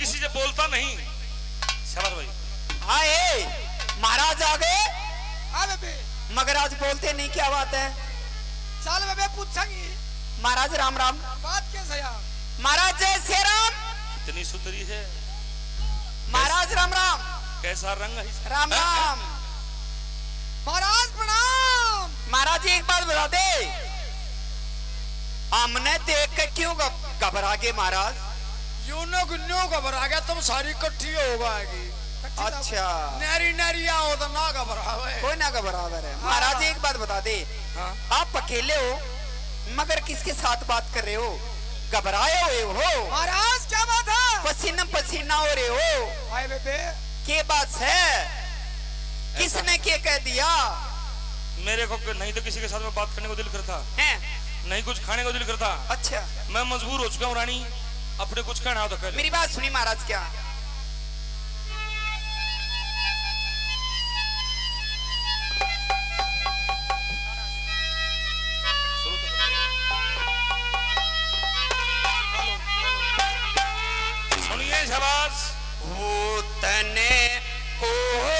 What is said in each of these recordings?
किसी से बोलता नहीं। शाबाश भाई। आए महाराज आ गए। हाँ बेबे। मगर आज बोलते नहीं, क्या बात है? चल बेबे पूछेंगी। महाराज राम राम। बात कैसे यार? महाराज जय श्री राम। इतनी सुतरी है महाराज राम राम। कैसा रंग है इसका? राम राम। महाराज प्रणाम। महाराज एक बात बता दे, हमने देख के क्यों घबरा गए महाराज? यूं घबरा गया, तुम सारी इकट्ठी हो गई। अच्छा नारी नारी आओ तो ना घबरावे। कोई ना घबरावे है। महाराज एक बात बता दे, आप अकेले हो मगर किसके साथ बात कर रहे हो? घबराए हुए हो महाराज? क्या बात है? पसीना पसीना हो रहे हो। हाय बेबे के बात है? किसने क्या कह दिया? मेरे को नहीं तो किसी के साथ में बात करने को दिल करता है, नहीं कुछ खाने को दिल करता। अच्छा मैं मजबूर हो चुका हूँ रानी, अपने कुछ कहना हो तो कह ले। मेरी बात सुनी महाराज। क्या सुनिए शाबाश। वो तने को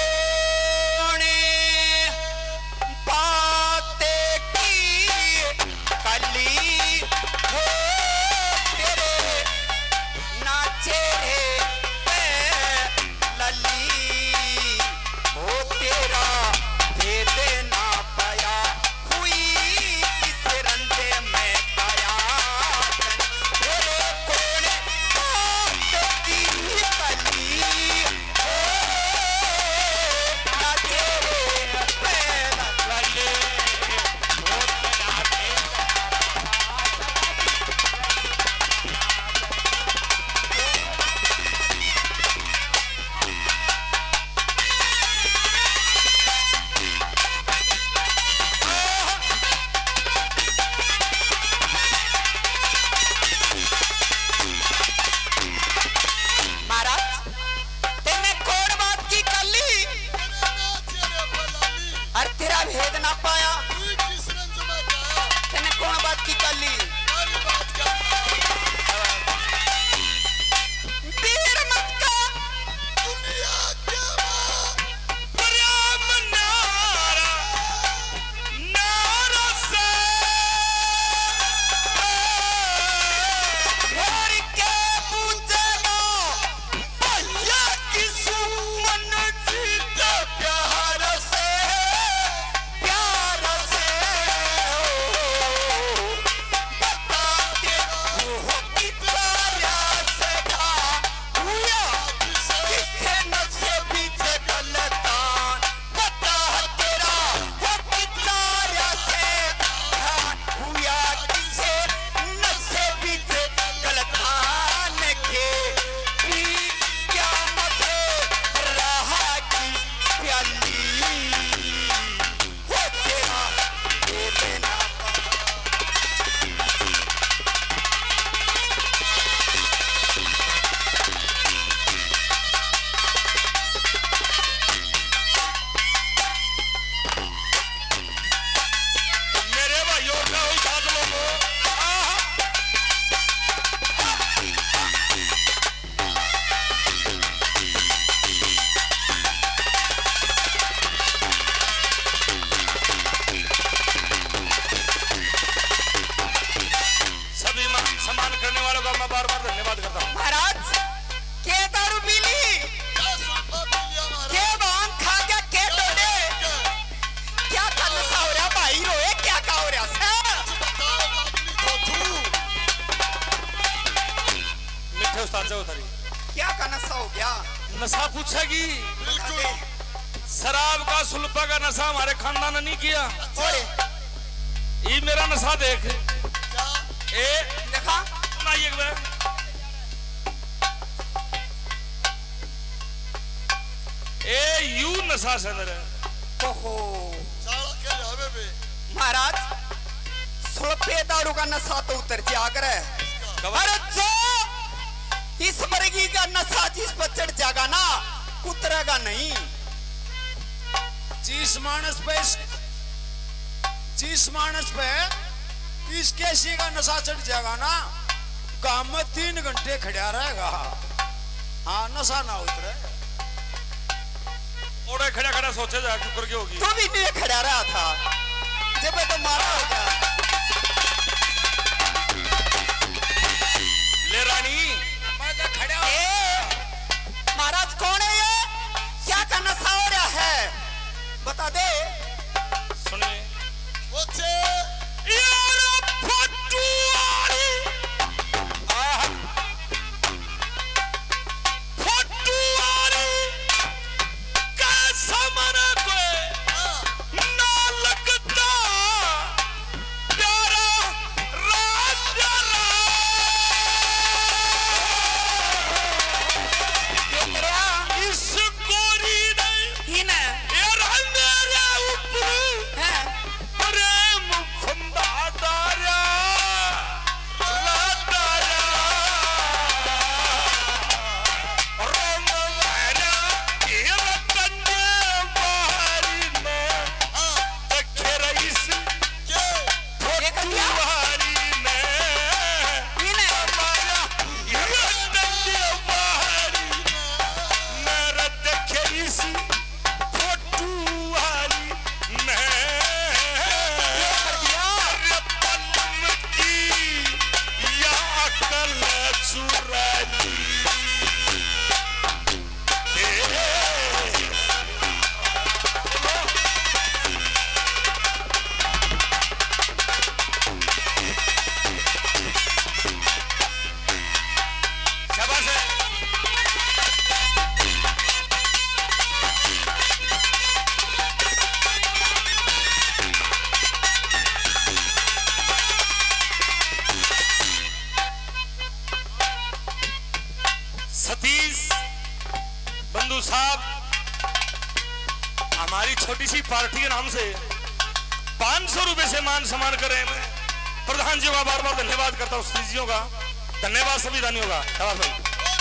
क्या का नशा हो गया? नशा पूछेगी? शराब का सुल्फा का नशा हमारे खानदान ने नहीं किया। ये मेरा नशा देख। ए देखा ना ये यू नशा से अंदर। ओहो महाराज, सुल्फे दारू का नशा तो उतर जागर है। अरे जो इस वर्गी का नशा जिस पर चढ़ जाएगा ना उतरेगा नहीं। जिस मानस पे इस कैसी का नशा चढ़ जाएगा ना, काम में 3 घंटे खड़ा रहेगा। हाँ नशा ना उतरे। ओड़े खड़ा खड़ा सोचे जा क्यों करके होगी। तू भी नहीं खड़ा रहा था जब तो मारा होगा। ले रानी मैं तो खड़ा महाराज कौन है ये? क्या का नशा हो रहा है बता दे। सुनिए हमारी छोटी सी पार्टी के नाम से 500 रुपए से मान सम्मान कर रहे हैं। मैं प्रधान जी का बार बार धन्यवाद करता हूँ, स्त्रीजियों का धन्यवाद, सभी दानियों का। शाबाश भाई।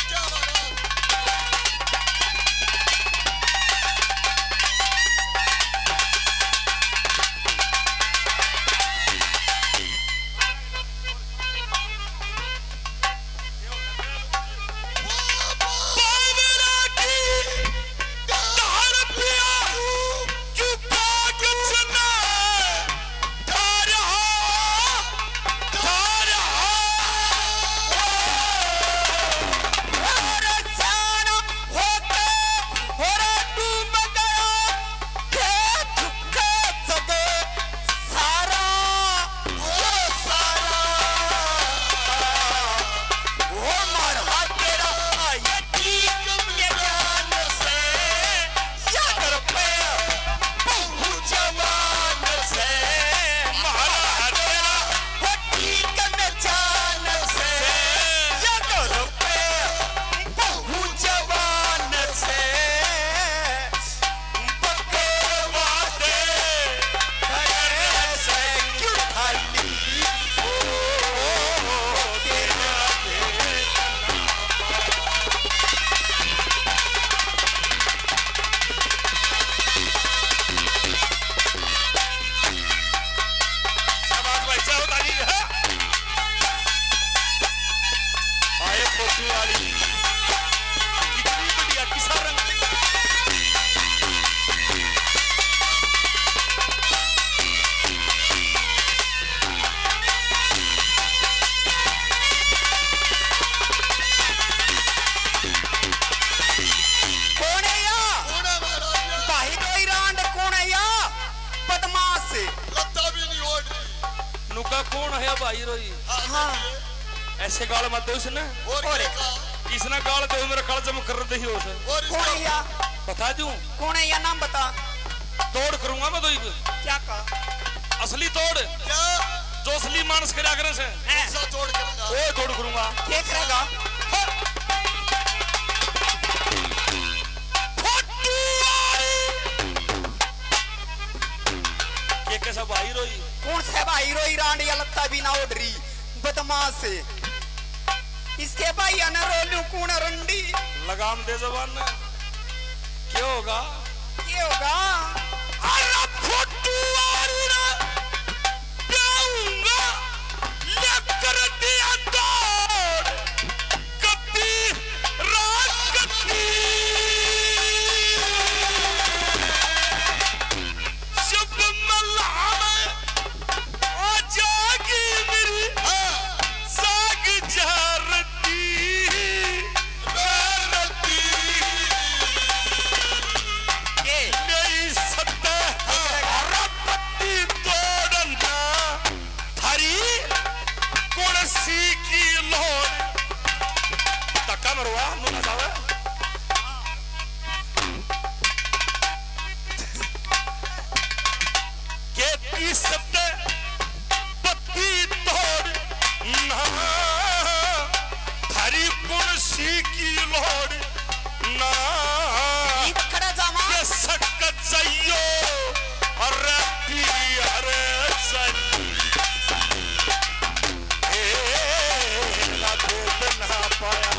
कौन है भाई रोई? हाँ ऐसे गाल मत दे उसने। और इसने गाल दे मेरा काल जम कर दे ही हो से। कौन है या? बता दूं कौन है या? नाम बता। तोड़ करूंगा मैं तो। क्या कहा? असली तोड़ क्या? जो असली मानस के आगरे से ऐसा तोड़ करूंगा। वो तोड़ करूंगा। क्या करेगा? ये कैसा भाई रोई? कौन सा भाई रोई? रांड या लत्ता भी ना उड़ रही बदमाश से। इसके भाई आना रोलू कौन रंडी? लगाम दे जबान ने। क्या होगा? क्या होगा? अरे फोटू वाली ना प्याऊंगा लेकर दिया दौड़ कभी रात मरवा मुन्ना साहब के ती शब्द पत्ती तोड़ ना थारी कुर्सी की लोड़ ना खड़ा जामा के सकत जाइयो अरे पियर सनी ए ला दे ना पाया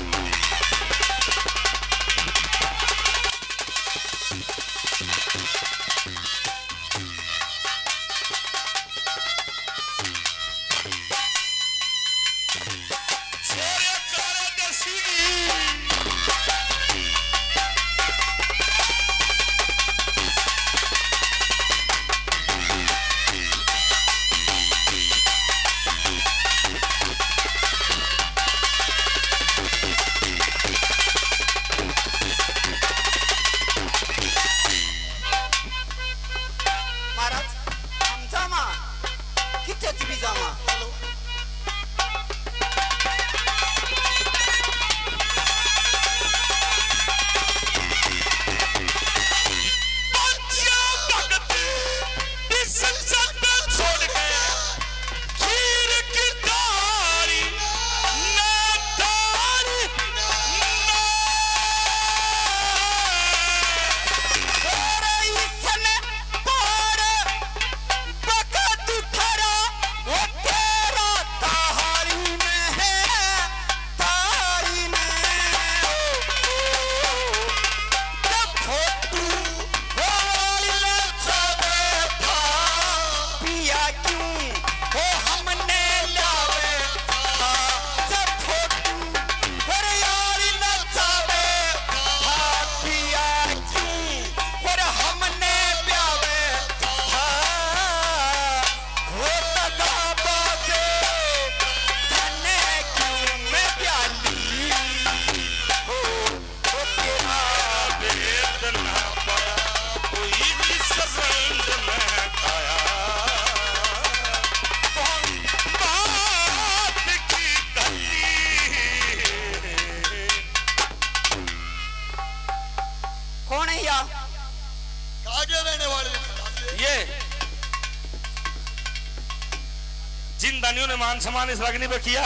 जिन दानियों ने मान सम्मान इस रागिनी पे किया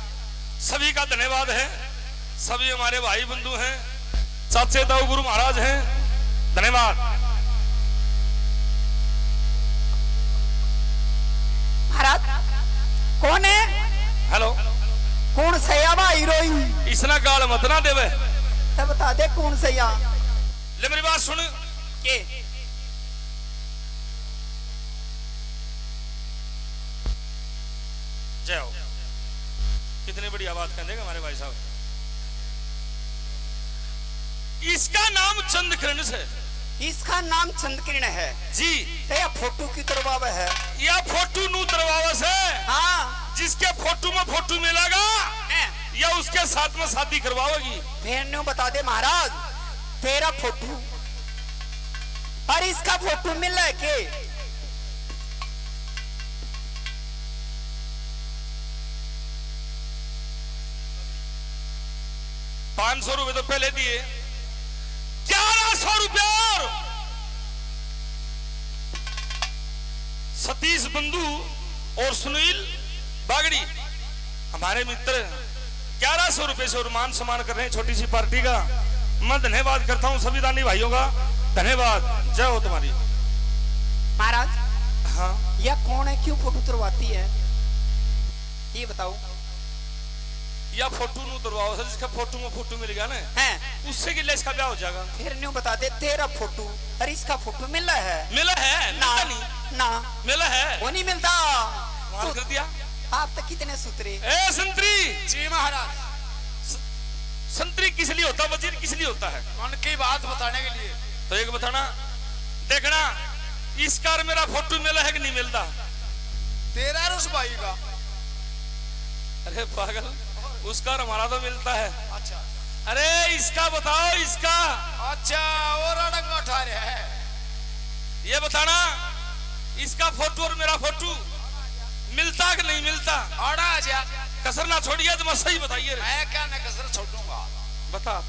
सभी का धन्यवाद है। सभी हमारे भाई बंधु हैं, चाचे दाऊ गुरु महाराज हैं, धन्यवाद। महाराज कौन है? हेलो कौन से हीरोइन इसना गाल मत ना देवे तब बता दे कौन से या ले मेरी बात सुन के जय हो। कितनी बड़ी आवाज कह देगा हमारे भाई साहब। इसका नाम चंद्रकिरण है। इसका नाम चंद्रकिरण है जी। तो यह फोटो की तरवाव है। यह फोटो नू तरवावस है। हाँ। जिसके फोटो में फोटो मिलेगा या उसके साथ में शादी करवाओगी। फिर बता दे महाराज तेरा फोटो और इसका फोटो मिल है के 500 रुपए तो पहले दिए, 1100 रुपए और सतीश बंधु और सुनील बागड़ी हमारे मित्र 1100 रुपए से और मान सम्मान कर रहे हैं छोटी सी पार्टी का। मैं धन्यवाद करता हूं सभी दानी भाइयों का, धन्यवाद। जय हो तुम्हारी। महाराज हाँ यह कौन है, क्यों फोटो तुरवाती है ये बताओ। या फोटो नु तुरवाओ जिसका फोटो में फोटो मिल गया ना उससे कि इसका ब्याह हो जाएगा। फिर न्यू बता दे तेरा फोटो और इसका फोटो मिला है। मिला है ना नहीं ना मिला है वो नहीं मिलता। मार कर दिया। आप तो कितने सूत्रे। ए संतरी जी महाराज। संतरी किस लिए होता, वजीर किस लिए होता है? मन की बात बताने के लिए। तो एक बताना देखना इस कार मेरा फोटो मिला है कि नहीं मिलता? तेरा उस भाई का। अरे पागल उसका हमारा तो मिलता है। अच्छा अरे इसका बताओ इसका। अच्छा और अड़ंग उठा रहे है। ये बताना इसका फोटो और मेरा फोटो मिलता कि नहीं मिलता? आड़ा जा कसर ना छोड़िए तो मैं सही बताइए। मैं क्या न कसर छोड़ूंगा। बता।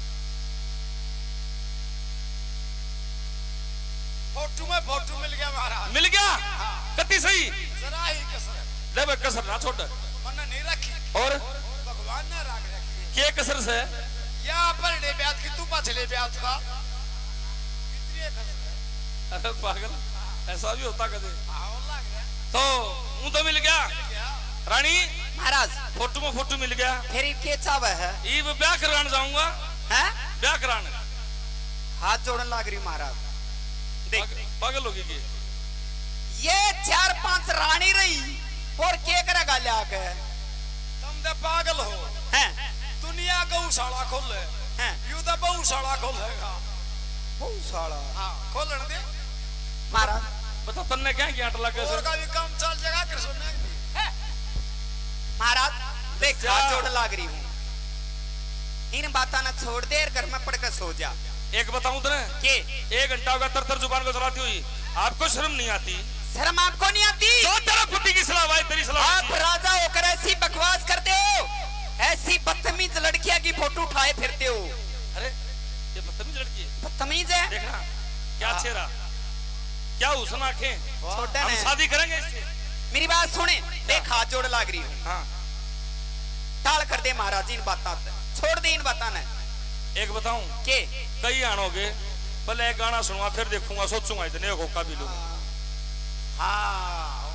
फोटो मिल गया महाराज। मिल गया? कति सही? जरा ही कसर। ले बे कसर ना छोड़। मैंने नहीं रखी। और भगवान ने राग रखी। क्या कसर से? यहाँ पर डे ब्याज की तू पछले ब्याज का। कितनी कसर? अरे पागल, ऐसा भी होता कदे? लग रहा। तो वो तो मिल गया रानी महाराज। फोटो में फोटो मिल गया। फिर के चाव है? ये ब्याह कराने जाऊंगा। हैं? ब्याह कराने। हाथ जोड़न लाग रही महाराज। देख पागल होगी की। ये 4-5 रानी रही और के करेगा लाके? तुम तो पागल हो। हैं? दुनिया गौशाला खोल ले। हैं? यू तो गौशाला खोलेगा। गौशाला? हाँ खोलने दे। महाराज बता तन्ने क्या किया अटला कैसे? और का भी काम चल जाएगा कृष्ण ने। महाराज देख हाथ जोड़ लाग रही हूँ। इन बातों ना छोड़ दे, घर में पड़कर सो जा। एक बताऊं तुने के 1 घंटा होगा तर जुबान को चलाती हुई, आपको शर्म नहीं आती? शर्म आपको नहीं आती? जो तेरा फुटी की सलाह भाई तेरी सलाह। आप राजा होकर ऐसी बकवास करते हो, ऐसी बदतमीज लड़कियां की फोटो उठाए फिरते हो। अरे ये बदतमीज लड़की है। बदतमीज है? देखना क्या चेहरा, क्या हुस्न आंखें। छोटा हम है। शादी करेंगे इससे। मेरी बात सुने, देख हाथ जोड़ लाग रही हूँ। हाँ टाल कर दे महाराज इन बातों से, छोड़ दे इन बातों ने। एक बताऊं के कई आणोगे, पहले एक गाना सुनवा फिर देखूंगा, सोचूंगा इतने होका भी लोग। हाँ